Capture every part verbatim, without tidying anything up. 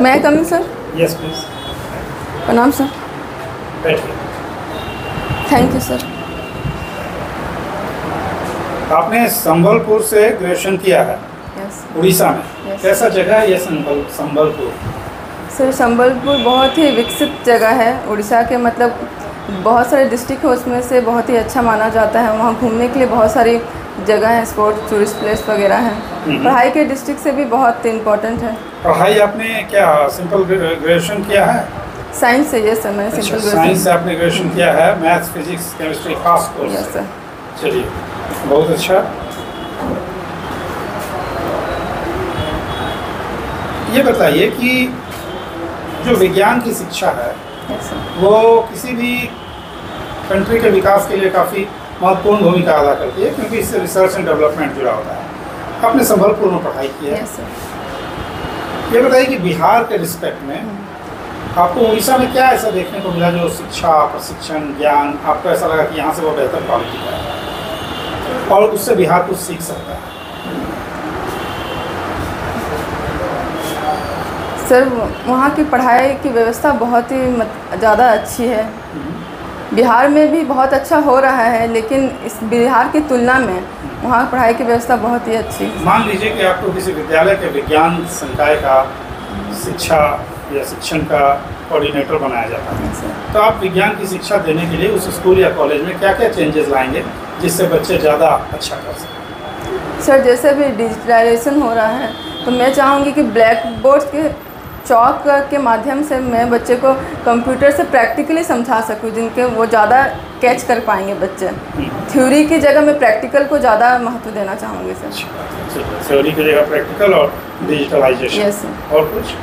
मैं कम sir. Yes please. प्रणाम सर। बैठिए। Thank you sir. आपने संबलपुर से ग्रेजुएशन किया है? यस। उड़ीसा में? Yes. कैसा जगह है ये संबल संबलपुर? सर संबलपुर बहुत ही विकसित जगह है। उड़ीसा के मतलब बहुत सारे डिस्ट्रिक्ट है, उसमें से बहुत ही अच्छा माना जाता है। वहाँ घूमने के लिए बहुत सारी जगह है, स्पोर्ट्स टूरिस्ट प्लेस वगैरह हैं। पढ़ाई के डिस्ट्रिक्ट से भी बहुत इम्पोर्टेंट है। पढ़ाई आपने क्या सिंपल ग्रेजुएशन किया है? साइंस से? यस सर, मैंने अच्छा, सिंपल साइंस से आपने ग्रेजुएशन किया है। मैथ्स, फिजिक्स, केमिस्ट्री खास कोर्स? Yes sir. चलिए, बहुत अच्छा। ये बताइए कि जो विज्ञान की शिक्षा है यस सर, वो किसी भी कंट्री के विकास के लिए काफ़ी महत्वपूर्ण भूमिका अदा करती है, क्योंकि इससे रिसर्च एंड डेवलपमेंट जुड़ा होता है। आपने संबलपुर में पढ़ाई की है। Yes sir. ये बताइए कि बिहार के रिस्पेक्ट में आपको उड़ीसा में क्या ऐसा देखने को मिला जो शिक्षा, प्रशिक्षण, ज्ञान आपको ऐसा लगा कि यहाँ से वो बेहतर क्वालिटी का है और उससे बिहार कुछ सीख सकता है? सर वहाँ की पढ़ाई की व्यवस्था बहुत ही ज़्यादा अच्छी है। बिहार में भी बहुत अच्छा हो रहा है, लेकिन इस बिहार की तुलना में वहाँ पढ़ाई की व्यवस्था बहुत ही अच्छी है। मान लीजिए कि आपको किसी विद्यालय के विज्ञान संकाय का शिक्षा या शिक्षण का कोऑर्डिनेटर बनाया जाता है, तो आप विज्ञान की शिक्षा देने के लिए उस स्कूल या कॉलेज में क्या क्या चेंजेस लाएंगे जिससे बच्चे ज़्यादा अच्छा कर सकें? सर जैसे भी डिजिटलाइजेशन हो रहा है, तो मैं चाहूँगी कि ब्लैक बोर्ड के चौक के माध्यम से मैं बच्चे को कंप्यूटर से प्रैक्टिकली समझा सकूँ, जिनके वो ज़्यादा कैच कर पाएंगे बच्चे। थ्योरी की जगह मैं प्रैक्टिकल को ज़्यादा महत्व देना चाहूँगी सर। थ्योरी की जगह प्रैक्टिकल और डिजिटलाइजेशन। Yes sir. और कुछ?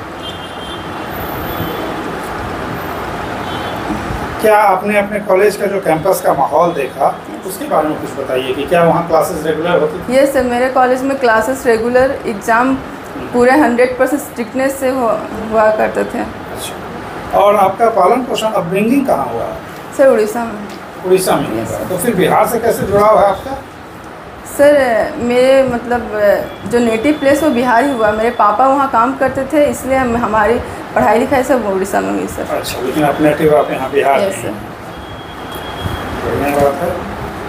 क्या आपने अपने कॉलेज का जो कैंपस का माहौल देखा उसके बारे में कुछ बताइए कि क्या वहाँ क्लासेस रेगुलर होती थी? यस सर, मेरे कॉलेज में क्लासेस रेगुलर, एग्ज़ाम पूरे हंड्रेड परसेंट स्ट्रिक्टनेस से हो, हुआ करते थे। अच्छा। और आपका पालन पोषण अपब्रिंगिंग कहाँ हुआ? सर उड़ीसा में। उड़ीसा में? Yes, तो फिर बिहार से कैसे जुड़ाव है आपका? सर मेरे मतलब जो नेटिव प्लेस वो बिहार ही हुआ। मेरे पापा वहाँ काम करते थे, इसलिए हम हमारी पढ़ाई लिखाई सब उड़ीसा में हुई सर। अच्छा, लेकिन आप नेटिव आप यहाँ बिहार में? Yes sir. बढ़िया बात है।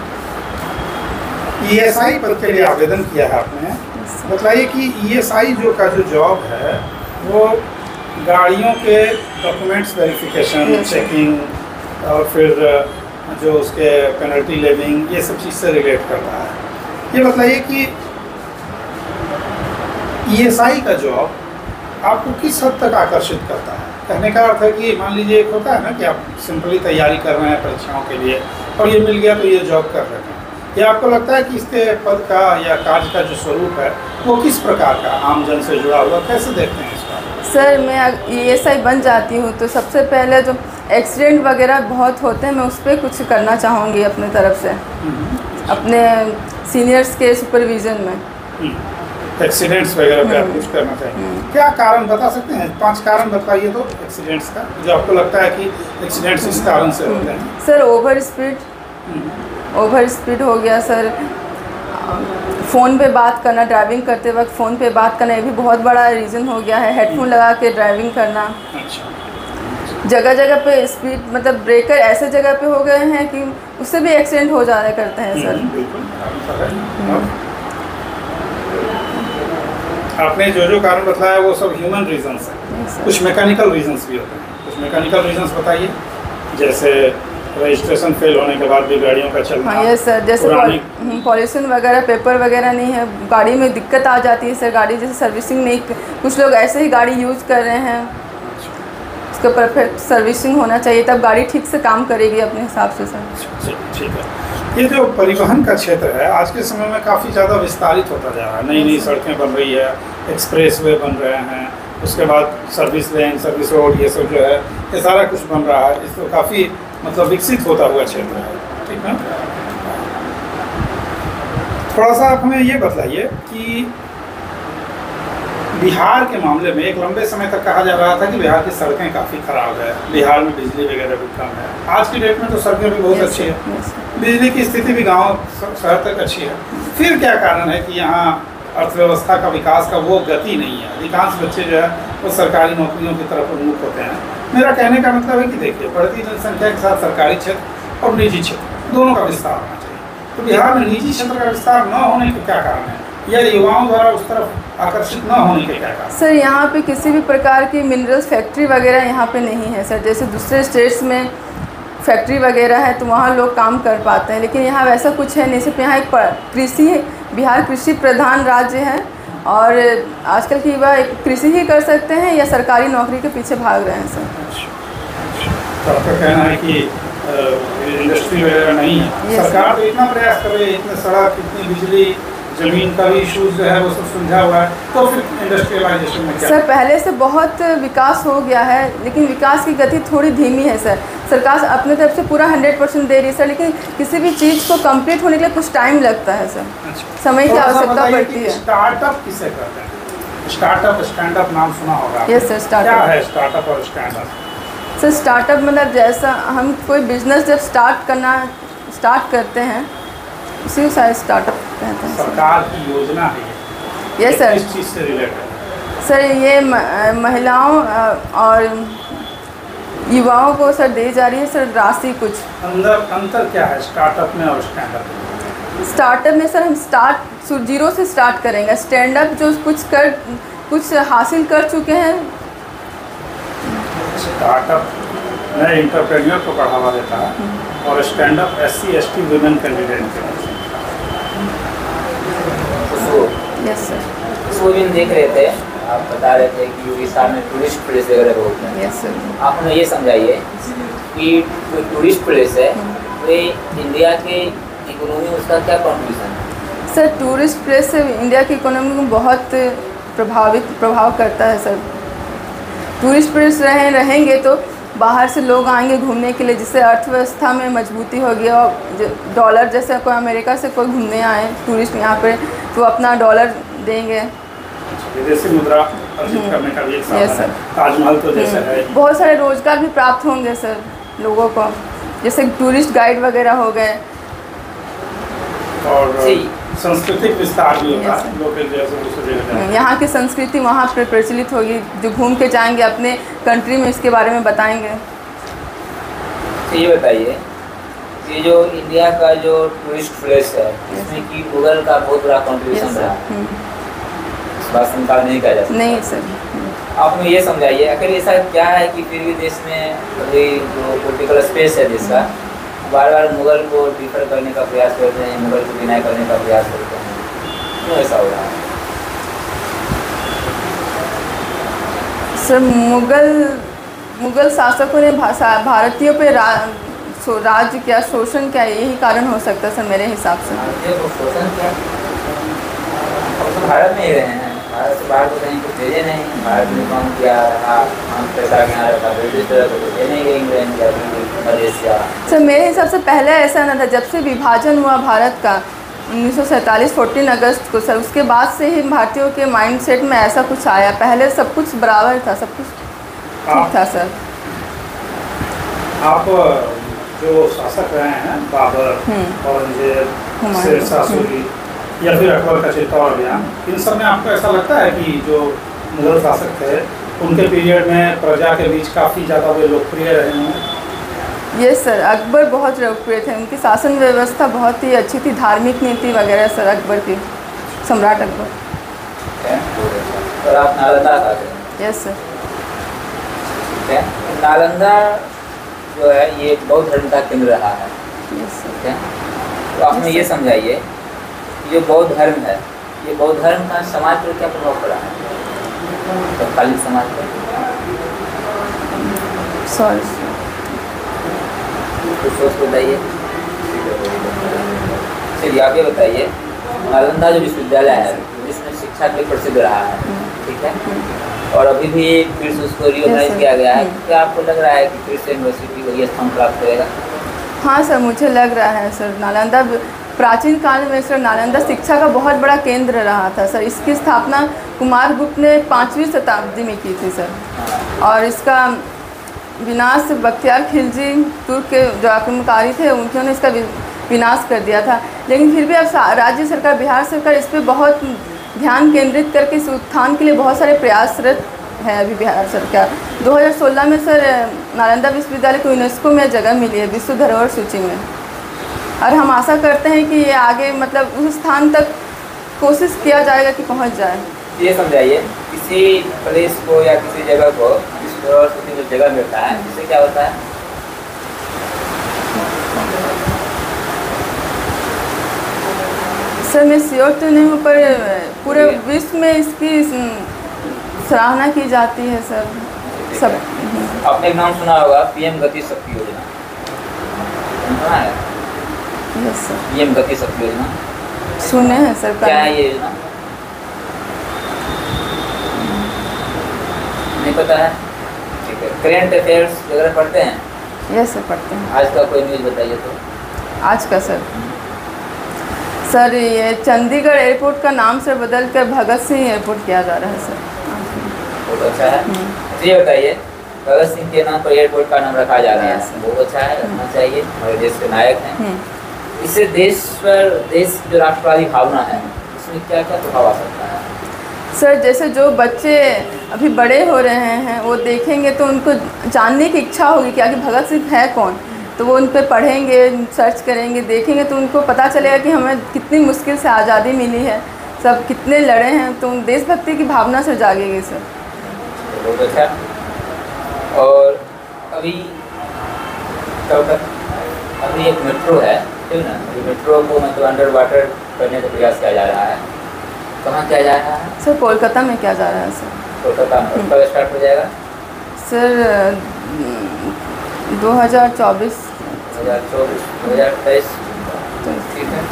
ई एस आई पद के लिए आवेदन किया है आपने। बताइए कि ई एस आई जो का जो जॉब है वो गाड़ियों के डॉक्यूमेंट्स वेरिफिकेशन, चेकिंग और फिर जो उसके पेनल्टी लेविंग, ये सब चीज़ से रिलेट कर रहा है। ये बताइए कि ई एस आई का जॉब आपको किस हद तक आकर्षित करता है? कहने का अर्थ है कि मान लीजिए एक होता है ना कि आप सिंपली तैयारी कर रहे हैं परीक्षाओं के लिए और ये मिल गया तो ये जॉब कर रहे हैं, या आपको लगता है कि इसके पद का या कार्य का जो स्वरूप है वो किस प्रकार का, आम जन से जुड़ा हुआ, कैसे देखते हैं इसका? सर मैं ई एस आई बन जाती हूँ तो सबसे पहले जो एक्सीडेंट वगैरह बहुत होते हैं, मैं उस पर कुछ करना चाहूँगी अपने तरफ से, अपने सीनियर्स के सुपरविज़न में। एक्सीडेंट्स वगैरह पे आप कुछ करना चाहिए। क्या कारण बता सकते हैं? पांच कारण बताइए तो एक्सीडेंट्स का, जो आपको लगता है कि एक्सीडेंट्स इस कारण से होते हैं। Sir over speed, over speed हो गया सर। फ़ोन पे बात करना, ड्राइविंग करते वक्त फ़ोन पे बात करना, ये भी बहुत बड़ा रीज़न हो गया है। हेडफोन लगा के ड्राइविंग करना। अच्छा। जगह जगह पे स्पीड मतलब ब्रेकर ऐसे जगह पे हो गए हैं कि उससे भी एक्सीडेंट हो जाया करते हैं सर। आपने जो जो कारण बताया वो सब ह्यूमन रीजंस हैं, कुछ मैकेनिकल रीजंस भी होते हैं। कुछ मैकेनिकल रीजंस बताइए, जैसे रजिस्ट्रेशन फेल होने के बाद भी गाड़ियों का चलना। हाँ ये सर, जैसे पॉल्यूशन वगैरह, पेपर वगैरह नहीं है, गाड़ी में दिक्कत आ जाती है सर। गाड़ी जैसे सर्विसिंग नहीं, कुछ लोग ऐसे ही गाड़ी यूज़ कर रहे हैं, उसका परफेक्ट सर्विसिंग होना चाहिए, तब गाड़ी ठीक से काम करेगी अपने हिसाब से सर। ठीक है। ये जो परिवहन का क्षेत्र है आज के समय में काफ़ी ज़्यादा विस्तारित होता जा रहा है। नई नई सड़कें बन रही है, एक्सप्रेस वे बन रहे हैं, उसके बाद सर्विस लेन, सर्विस रोड, ये सब जो है ये सारा कुछ बन रहा है। इसको काफ़ी मतलब विकसित होता हुआ क्षेत्र है, ठीक है। थोड़ा सा आप हमें ये बताइए कि बिहार के मामले में एक लंबे समय तक कहा जा रहा था कि बिहार की सड़कें काफ़ी ख़राब है, बिहार में बिजली वगैरह भी कम है। आज की डेट में तो सड़कें भी बहुत अच्छी है, बिजली की स्थिति भी गांव शहर तक अच्छी है। फिर क्या कारण है कि यहाँ अर्थव्यवस्था का विकास का वो गति नहीं है। अधिकांश बच्चे जो है वो सरकारी नौकरियों की तरफ उन्मुख होते हैं। मेरा कहने का मतलब है कि देखिए, बढ़ती जनसंख्या के साथ सरकारी क्षेत्र और निजी क्षेत्र दोनों का विस्तार होना चाहिए। तो बिहार में निजी क्षेत्र का विस्तार न होने के क्या कारण है, या युवाओं द्वारा उस तरफ आकर्षित न होने के क्या कारण? सर यहाँ पे किसी भी प्रकार की मिनरल्स फैक्ट्री वगैरह यहाँ पे नहीं है सर। जैसे दूसरे स्टेट्स में फैक्ट्री वगैरह है तो वहाँ लोग काम कर पाते हैं, लेकिन यहाँ वैसा कुछ है नहीं। सिर्फ यहाँ एक कृषि, बिहार कृषि प्रधान राज्य है और आजकल के युवा कृषि ही कर सकते हैं या सरकारी नौकरी के पीछे भाग रहे हैं सर। तो आपका कहना है कि इंडस्ट्री वगैरह नहीं है। सरकार तो इतना प्रयास कर रही है, इतने सड़क, इतनी बिजली, जमीन का भी इशूज़ जो है वो सब सुलझा हुआ है, तो फिर इंडस्ट्रियलाइजेशन में क्या? सर पहले से बहुत विकास हो गया है, लेकिन विकास की गति थोड़ी धीमी है सर। सरकार अपने तरफ से पूरा हंड्रेड परसेंट दे रही है सर, लेकिन किसी भी चीज़ को कंप्लीट होने के लिए कुछ टाइम लगता है सर। अच्छा। समय की आवश्यकता पड़ती है। स्टार्टअप किसे कहते हैं? स्टार्टअप, स्टैंडअप नाम सुना होगा। Yes sir, startup. क्या है स्टार्टअप और स्टैंडअप? सर स्टार्टअप मतलब जैसा हम कोई बिजनेस जब स्टार्ट करना स्टार्ट करते हैं उसी को शायद स्टार्टअप कहते हैं। सरकार की योजना है ये सर। किस चीज़ से रिलेटेड? सर ये महिलाओं और युवाओं को सर दी जा रही है सर राशि। कुछ अंदर अंतर क्या है स्टार्टअप में और स्टैंडअप में? स्टार्टअप में सर हम स्टार्ट जीरो से स्टार्ट करेंगे। स्टैंडअप जो कुछ कर कुछ हासिल कर चुके हैं। स्टार्टअप नए इंटरप्रेन्योर को बढ़ावा देता है और standup S C S T women candidate के लिए। Yes sir. इसको भी हम देख रहे थे, आप बता रहे थे कि उड़ीसा में टूरिस्ट प्लेस वगैरह बहुत हैं। Yes sir. आप हमें ये समझाइए कि जो टूरिस्ट प्लेस है वो इंडिया के इकोनॉमी में उसका क्या कॉन्ट्रीब्यूशन है? सर टूरिस्ट प्लेस से इंडिया की इकोनॉमी को बहुत प्रभावित प्रभाव करता है सर। टूरिस्ट प्लेस रहें रहेंगे तो बाहर से लोग आएंगे घूमने के लिए, जिससे अर्थव्यवस्था में मजबूती होगी। और डॉलर जैसे कोई अमेरिका से कोई घूमने आए टूरिस्ट यहाँ पे तो अपना डॉलर देंगे। विदेशी मुद्रा अर्जित करने का भी एक साधन है। ताजमहल तो जैसे है। बहुत सारे रोजगार भी प्राप्त होंगे सर लोगों को, जैसे टूरिस्ट गाइड वगैरह हो गए। और सांस्कृतिक विस्तार भी होगा, लोकल जैसे दूसरे जगह यहाँ की संस्कृति वहाँ पर प्रचलित होगी। जो घूम के जाएंगे अपने कंट्री में इसके बारे में बताएंगे। तो ये बताइए, ये जो इंडिया का जो टूरिस्ट प्लेस है इसमें कि गूगल का बहुत बड़ा कॉन्ट्रीब्यूशन रहा है, इस बात से इनकार नहीं किया जा सकता। नहीं सर। आप हमें ये समझाइए आखिर ऐसा क्या है कि फिर भी देश में अभी जो पॉलिटिकल स्पेस है देश का बार बार मुगल को डिफर करने का प्रयास करते हैं, मुगल को डिनाई करने का प्रयास करते हैं, क्यों ऐसा हो रहा है? सर मुगल मुगल शासकों ने भारतीयों पे रा, सो, राज्य क्या शोषण क्या यही कारण हो सकता है सर मेरे हिसाब से। भारतीयों को शोषण क्या? अब तो भारत में ही रहे हैं, भारत से बाहर तो कहीं कुछ भेजे नहीं। भारत में काम किया रहा, हम पैसा यहाँ रखा, ब्रिटिश तरह को भेजे नहीं, इंग्लैंड या मलेशिया। सर मेरे हिसाब से पहले ऐसा ना था। जब से विभाजन हुआ भारत का उन्नीस सौ सैंतालीस चौदह अगस्त को सर, उसके बाद से ही भारतीयों के माइंडसेट में ऐसा कुछ आया। पहले सब कुछ बराबर था, सब कुछ ठीक था सर। आप जो शासक रहे हैं बाबर, औरंगजेब, शेरशाह सूरी या फिर अकबर का चित्तौड़ अभियान, इन सब में आपको ऐसा लगता है कि जो मुगल शासक थे उनके पीरियड में प्रजा के बीच काफ़ी ज़्यादा वे लोकप्रिय रहे हैं? यस सर, अकबर बहुत लोकप्रिय थे। उनकी शासन व्यवस्था बहुत ही अच्छी थी, धार्मिक नीति वगैरह सर अकबर की, सम्राट अकबर। और आप नालंदा का थे? Yes sir. ठीक है, नालंदा जो है ये बौद्ध धर्म का केंद्र रहा है। Yes sir. ठीक है, तो आप हमें ये समझाइए जो बौद्ध धर्म है, ये बौद्ध धर्म का समाज पर क्या प्रभाव पड़ा है, तत्कालीन समाज पर? सॉरी कुछ सोच बताइए। चलिए आप ये बताइए, नालंदा जो विश्वविद्यालय है जिसमें शिक्षा के लिए प्रसिद्ध रहा है, ठीक है, और अभी भी फिर से उसको रिओर्गनाइज किया गया है, क्या आपको लग रहा है कि फिर से यूनिवर्सिटी वही स्थान प्राप्त करेगा? हाँ सर, मुझे लग रहा है सर। नालंदा प्राचीन काल में सर नालंदा शिक्षा का बहुत बड़ा केंद्र रहा था सर। इसकी स्थापना कुमार गुप्त ने पाँचवीं शताब्दी में की थी सर, और इसका विनाश बख्तियार खिलजी तुर्क के जो आक्रमणकारी थे उन्होंने इसका विनाश कर दिया था। लेकिन फिर भी अब राज्य सरकार, बिहार सरकार इस पर बहुत ध्यान केंद्रित करके इस उत्थान के लिए बहुत सारे प्रयासरत है अभी बिहार सरकार। दो हज़ार सोलह में सर नालंदा विश्वविद्यालय को यूनेस्को में जगह मिली है विश्व धरोहर सूची में, और हम आशा करते हैं कि ये आगे मतलब उस स्थान तक कोशिश किया जाएगा कि पहुंच जाए। ये समझाइए, किसी प्लेस को या किसी जगह को विश्व धरोहर सूची में जगह मिलता है, इससे क्या होता है? सर मैं श्योर तो नहीं हूँ, पर पूरे विश्व में इसकी सराहना की जाती है सर। सब आपने एक नाम सुना होगा, पीएम गति शक्ति योजना, सुना है? यस सर, पीएम गति शक्ति योजना सुने हैं सर। क्या है ये योजना? नहीं पता है? ठीक है। करेंट अफेयर्स वगैरह पढ़ते हैं? यस सर, पढ़ते हैं। आज का कोई न्यूज़ बताइए तो। आज का सर सर ये चंडीगढ़ एयरपोर्ट का नाम से बदल कर भगत सिंह एयरपोर्ट किया जा रहा है सर। बहुत अच्छा है। तो ये बताइए, भगत सिंह के नाम पर एयरपोर्ट का नाम रखा जा रहा है, बहुत अच्छा है, रखना चाहिए, हमारे देश के नायक हैं। इससे देश पर देश जो राष्ट्रवादी भावना है उसमें क्या क्या प्रभाव आ सकता है? सर जैसे जो बच्चे अभी बड़े हो रहे हैं वो देखेंगे तो उनको जानने की इच्छा होगी कि आगे भगत सिंह है कौन, तो वो उन पर पढ़ेंगे, सर्च करेंगे, देखेंगे तो उनको पता चलेगा कि हमें कितनी मुश्किल से आज़ादी मिली है, सब कितने लड़े हैं, तो देशभक्ति की भावना से जागेगी सर। बहुत अच्छा। और अभी कब तक अभी एक मेट्रो है, ठीक ना, अभी मेट्रो को मतलब अंडर वाटर करने का प्रयास किया जा रहा है। कहाँ किया जा रहा है? सर कोलकाता में किया जा रहा है सर। कोलकाता में कब स्टार्ट हो जाएगा? सर दो हज़ार चौबीस दो हज़ार चौबीस दो हज़ार तेईस ठीक है।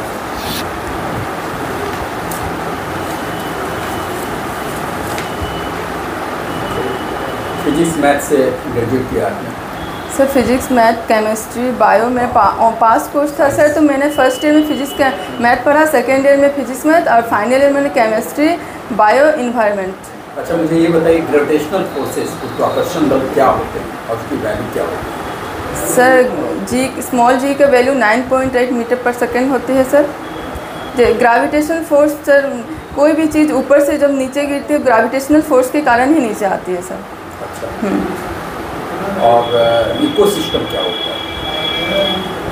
फिजिक्स मैथ से ग्रेजुएट किया आपने? Sir physics math chemistry bio में पा, पास कोर्स था सर, तो मैंने फर्स्ट ईयर में फिजिक्स का मैथ पढ़ा, सेकेंड ईयर में फिजिक्स मैथ, और फाइनल ईयर में केमिस्ट्री बायो इन्वायरमेंट। अच्छा, मुझे ये बताइए ग्रेविटेशनल फोर्सेस गुरुत्वाकर्षण बल क्या होते हैं और उसकी वैल्यू क्या होती है? सर जी स्मॉल जी का value nine point eight metre पर सेकेंड होती है सर। ग्रेविटेशनल फोर्स सर कोई भी चीज़ ऊपर से जब नीचे गिरती है ग्रेविटेशनल फोर्स के कारण ही नीचे आती है सर। अच्छा। और इकोसिस्टम क्या होता है?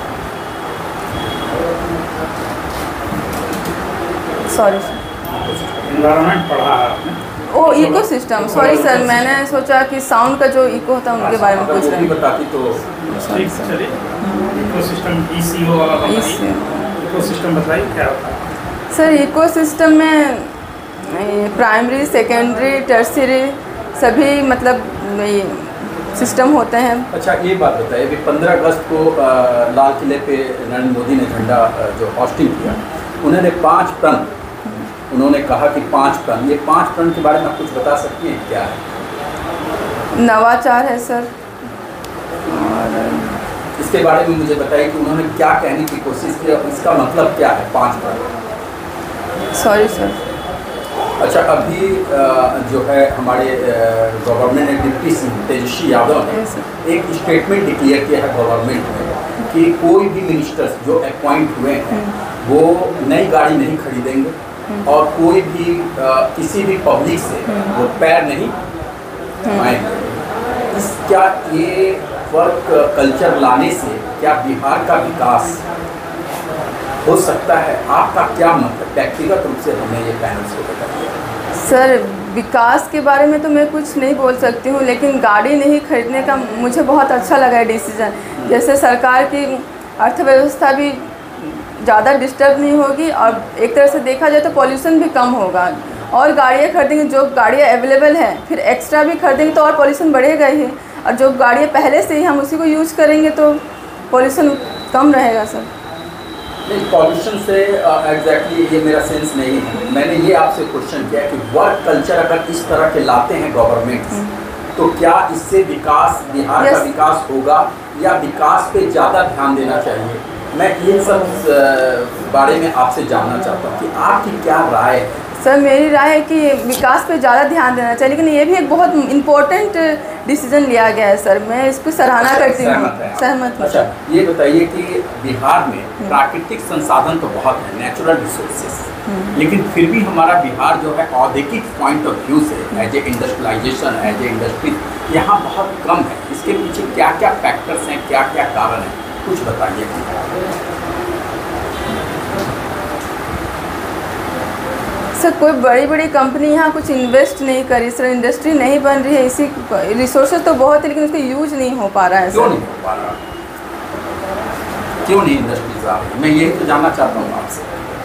सॉरी सर, एनवायरनमेंट पढ़ा है आपने? ओ इकोसिस्टम, सॉरी सर, मैंने सोचा कि साउंड का जो इको होता है उनके बारे में पूछ रहे हैं। बताती तो ठीक, चलिए इकोसिस्टम ईसीओ वाला बताइए। इकोसिस्टम बताइए क्या होता है? सर इकोसिस्टम में प्राइमरी, सेकेंडरी, टर्शियरी सभी मतलब ये सिस्टम होते हैं। अच्छा, ये बात बताइए कि पंद्रह अगस्त को आ, लाल किले पे नरेंद्र मोदी ने झंडा जो होस्टिंग किया, उन्होंने पाँच प्रण उन्होंने कहा कि पाँच प्रण, ये पाँच प्रण के बारे में आप कुछ बता सकती हैं क्या है? नवाचार है सर, और इसके बारे में मुझे बताइए कि उन्होंने क्या कहने की कोशिश की और इसका मतलब क्या है पाँच प्रण? Sorry sir. अच्छा, अभी जो है हमारे गवर्नमेंट ने डिप्टी सिंह तेजस्वी यादव ने एक स्टेटमेंट डिक्लेयर किया है गवर्नमेंट में कि कोई भी मिनिस्टर्स जो अपॉइंट हुए हैं वो नई गाड़ी नहीं खरीदेंगे और कोई भी आ, किसी भी पब्लिक से वो पैर नहीं आएंगे। इस क्या ये वर्क कल्चर लाने से क्या बिहार का विकास हो सकता है? आपका क्या मतलब व्यक्तिगत रूप से हमने ये पैनल्स को बताया? सर विकास के बारे में तो मैं कुछ नहीं बोल सकती हूँ, लेकिन गाड़ी नहीं खरीदने का मुझे बहुत अच्छा लगा है डिसीज़न। जैसे सरकार की अर्थव्यवस्था भी ज़्यादा डिस्टर्ब नहीं होगी और एक तरह से देखा जाए तो पॉल्यूशन भी कम होगा, और गाड़ियाँ खरीदेंगे जो गाड़ियाँ अवेलेबल हैं फिर एक्स्ट्रा भी खरीदेंगे तो और पॉल्यूशन बढ़ेगा ही, और जो गाड़ियाँ पहले से ही हम उसी को यूज करेंगे तो पॉल्यूशन कम रहेगा सर। नहीं, पॉल्यूशन से एग्जैक्टली uh, ये मेरा सेंस नहीं है। मैंने ये आपसे क्वेश्चन किया कि वर्क कल्चर अगर इस तरह के लाते हैं गवर्नमेंट तो क्या इससे विकास, बिहार का विकास होगा या विकास पे ज़्यादा ध्यान देना चाहिए? मैं ये सब बारे में आपसे जानना चाहता हूँ कि आपकी क्या राय है। सर मेरी राय है कि विकास पे ज़्यादा ध्यान देना चाहिए, लेकिन ये भी एक बहुत इम्पोर्टेंट डिसीजन लिया गया है सर, मैं इस पर सराहना करती हूँ। सहमत हूँ। अच्छा, ये बताइए कि बिहार में प्राकृतिक संसाधन तो बहुत है, नेचुरल रिसोर्सेस, लेकिन फिर भी हमारा बिहार जो है औद्योगिक पॉइंट ऑफ व्यू से as a industrialization, as a industry यहाँ बहुत कम है। इसके पीछे क्या क्या फैक्टर्स हैं, क्या क्या कारण हैं, कुछ बताइए। सर कोई बड़ी बड़ी कंपनी यहाँ कुछ इन्वेस्ट नहीं करी सर, इंडस्ट्री नहीं बन रही है, इसी रिसोर्सेज तो बहुत है लेकिन उसका यूज नहीं हो पा रहा है। क्यों नहीं हो पा रहा, क्यों नहीं इंडस्ट्रीज आ रही, मैं यही तो जानना चाहता हूँ आपसे।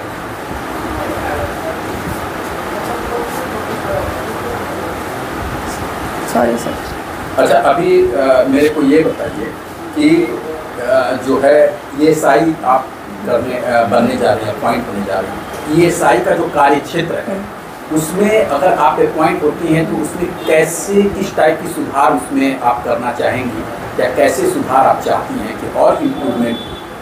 Sorry sir. अच्छा, अभी आ, मेरे को ये बताइए कि आ, जो है ई एस आई आप करने आ, बनने जा रहे हैं, अपॉइंट होने जा रहे हैं, ई एस आई का जो कार्य क्षेत्र है उसमें अगर आप अपॉइंट होती हैं तो उसमें कैसे, किस टाइप की सुधार उसमें आप करना चाहेंगी, या कैसे सुधार आप चाहती हैं कि और इम्प्रूवमेंट?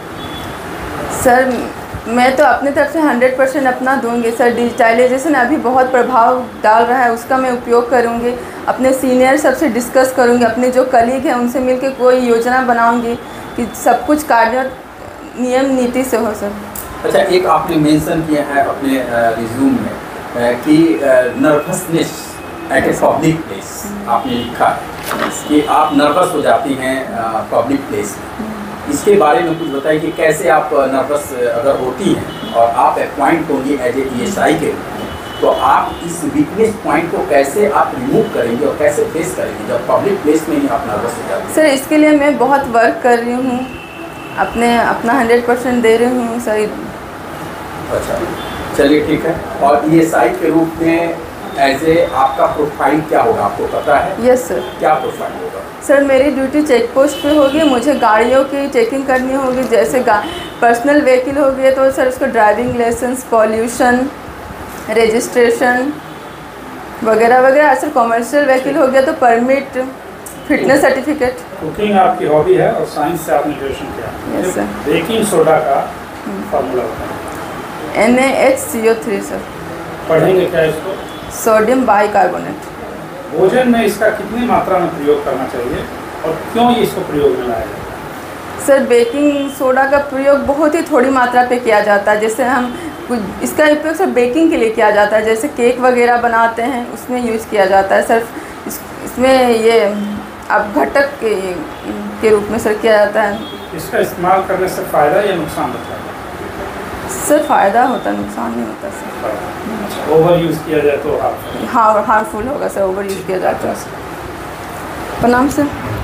सर मैं तो अपनी तरफ से हंड्रेड परसेंट अपना दूंगी सर। डिजिटलाइजेशन अभी बहुत प्रभाव डाल रहा है, उसका मैं उपयोग करूंगी, अपने सीनियर सबसे डिस्कस करूंगी, अपने जो कलीग हैं उनसे मिलकर कोई योजना बनाऊंगी कि सब कुछ कार्य नियम नीति से हो सर। अच्छा, एक आपने मेंशन किया है अपने रिज्यूम में कि nervousness at a public place, आपने लिखा है कि आप नर्वस हो जाती हैं पब्लिक प्लेस में। इसके बारे में कुछ बताइए कि कैसे आप नर्वस अगर होती हैं और आप अपॉइंट होंगी as a E S I के रूप में, तो आप इस वीकनेस पॉइंट को कैसे आप रिमूव करेंगे और कैसे फेस करेंगे जब पब्लिक प्लेस में ही आप नर्वस हो जाती हैं? सर इसके लिए मैं बहुत वर्क कर रही हूँ, अपने अपना हंड्रेड परसेंट दे रही हूँ सर। अच्छा, चलिए ठीक है। और ई एस आई के रूप में एज ए आपका प्रोफाइल क्या होगा, आपको पता है? Yes sir. क्या प्रोफाइल होगा? सर मेरी ड्यूटी चेक पोस्ट पे होगी, मुझे गाड़ियों की चेकिंग करनी होगी, जैसे पर्सनल व्हीकल हो गया तो सर उसको ड्राइविंग लाइसेंस, पॉल्यूशन रजिस्ट्रेशन वगैरह वगैरह। सर कॉमर्शियल व्हीकल हो गया तो परमिट, फिटनेस सर्टिफिकेट। कुकिंग आपकी हॉबी है और साइंस से आपने ग्रेजुएशन किया। Yes sir. बेकिंग सोडा का फार्मूला बताएं। N A H C O three sir. पढ़ेंगे क्या इसको? Sodium bicarbonate. भोजन में इसका कितनी मात्रा में प्रयोग करना चाहिए और क्यों ये इसको प्रयोग में लाया जाता है? सर बेकिंग सोडा का प्रयोग बहुत ही थोड़ी मात्रा पे किया जाता है, जैसे हम कुछ इसका उपयोग सर बेकिंग के लिए किया जाता है, जैसे केक वगैरह बनाते हैं उसमें यूज़ किया जाता है सर। इस, इसमें ये अब घटक के, के रूप में सर किया जाता है। इसका इस्तेमाल करने से फ़ायदा या नुकसान होता है? सर फ़ायदा होता है, नुकसान नहीं होता सर। अच्छा, ओवर यूज़ किया जाए तो हार्मफुल? हाँ हार्मफुल होगा सर, ओवर यूज़ किया जाता है। प्रणाम सर।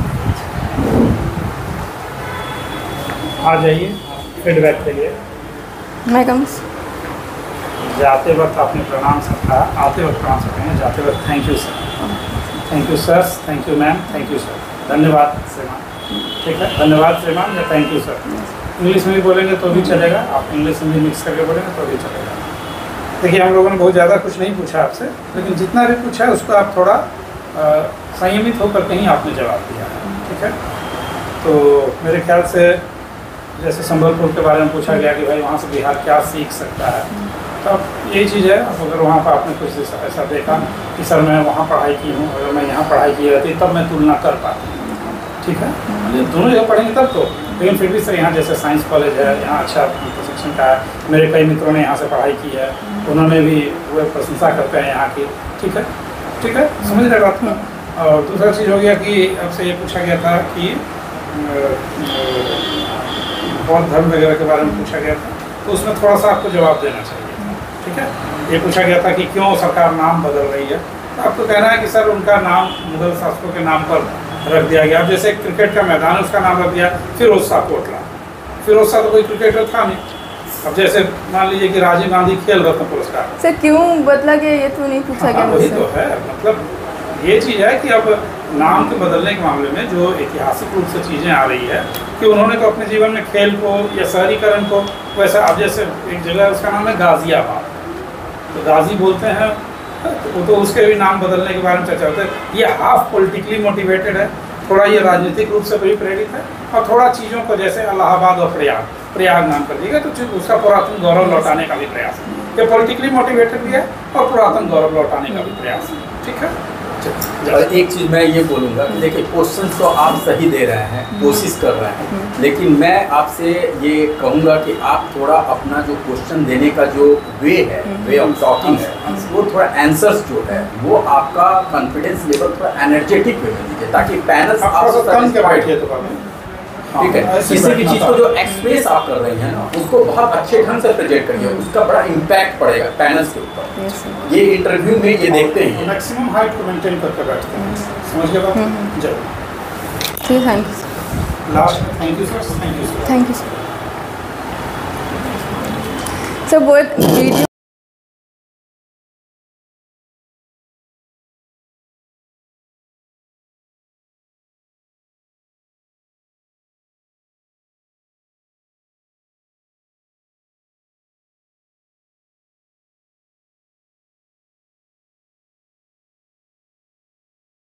आ जाइए फीडबैक के लिए। मैं कम जाते वक्त आपने प्रणाम सब कहा, आते वक्त प्रणाम सब कहेंगे, जाते वक्त thank you sir. Thank you sir, thank you ma'am, thank you sir, धन्यवाद श्रीमान। ठीक है, धन्यवाद श्रीमान या थैंक यू सर। इंग्लिश में भी बोलेंगे तो भी चलेगा, आप इंग्लिश में भी मिक्स करके बोलेंगे तो भी चलेगा। देखिए हम लोगों ने बहुत ज़्यादा कुछ नहीं पूछा आपसे, लेकिन जितना भी पूछा है उसको आप थोड़ा संयमित होकर कहीं आपने जवाब दिया है। ठीक है, तो मेरे ख्याल से जैसे संबलपुर के बारे में पूछा गया कि भाई वहाँ से बिहार क्या सीख सकता है, तो अब यही चीज़ है। अब अगर वहाँ पर आपने कुछ ऐसा देखा कि सर मैं वहाँ पढ़ाई की हूँ, अगर मैं यहाँ पढ़ाई की रहती तब मैं तुलना कर पाती हूँ। ठीक है, दोनों जगह पढ़ेंगे तब तो, लेकिन फिर भी सर यहाँ जैसे साइंस कॉलेज है, यहाँ अच्छा प्रशिक्षण का है, मेरे कई मित्रों ने यहाँ से पढ़ाई की है, उन्होंने भी वो प्रशंसा करते हैं यहाँ की। ठीक है, ठीक है, समझ रहे बात में। और दूसरा चीज़ हो गया कि आपसे ये पूछा गया था कि बौद्ध धर्म वगैरह के बारे में पूछा गया था, तो उसमें थोड़ा सा आपको जवाब देना चाहिए था। ठीक है, ये पूछा गया था कि क्यों सरकार नाम बदल रही है, तो आपको कहना है कि सर उनका नाम मुगल शासकों के नाम पर रख दिया गया। अब जैसे क्रिकेट का मैदान उसका नाम रख दिया फिरोज शाह कोटला, फिरोज शाह तो कोई क्रिकेटर था नहीं। अब जैसे मान लीजिए कि राजीव गांधी खेल रत्न पुरस्कार, सर क्यों बदला गया ये तो नहीं पूछा गया। वही तो है, मतलब ये चीज़ है कि अब नाम के बदलने के मामले में जो ऐतिहासिक रूप से चीज़ें आ रही है कि उन्होंने तो अपने जीवन में खेल को या शहरीकरण को वैसा, अब जैसे एक जगह उसका नाम है गाजियाबाद, तो गाजी बोलते हैं तो, तो उसके भी नाम बदलने के बारे में चर्चा होता है। ये हाफ पॉलिटिकली मोटिवेटेड है, थोड़ा ये राजनीतिक रूप से भी प्रेरित है, और थोड़ा चीज़ों को जैसे इलाहाबाद और प्रयाग प्रयाग नाम कर दिया तो उसका पुरातन गौरव लौटाने का भी प्रयास है। ये पॉलिटिकली मोटिवेटेड भी है और पुरातन गौरव लौटाने का भी प्रयास है। ठीक है। और एक चीज़ मैं ये बोलूँगा कि देखिए क्वेश्चन तो आप सही दे रहे हैं, कोशिश कर रहे हैं, लेकिन मैं आपसे ये कहूँगा कि आप थोड़ा अपना जो क्वेश्चन देने का जो वे है, वे ऑफ टॉकिंग है, वो थोड़ा आंसर्स जो है वो आपका कॉन्फिडेंस लेवल थोड़ा एनर्जेटिक वे में दीजिए ताकि पैनल आप ठीक है किसी भी चीज़ को जो एक्सप्रेस आप कर रही हैं ना उसको बहुत अच्छे ढंग से प्रेजेंट करिए, उसका बड़ा इम्पैक्ट पड़ेगा पैनल्स के ऊपर। ये इंटरव्यू में ये देखते हैं मैक्सिमम हाइट को मेंटेन करके बैठते हैं। समझ गए बात? जरूर। ठीक, थैंक यू। लास्ट में thank you sir. Thank you sir. Thank you sir. Sir वो वीडियो